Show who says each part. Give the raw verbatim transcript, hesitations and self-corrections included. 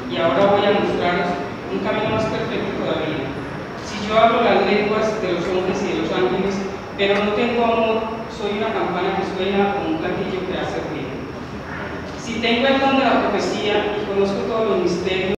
Speaker 1: y ahora voy a mostraros un camino más perfecto todavía. Si yo hablo las lenguas de los hombres y de los ángeles, pero no tengo amor, soy una campana que suena o un platillo que hace ruido. Si tengo el don de la profecía y conozco todos los misterios,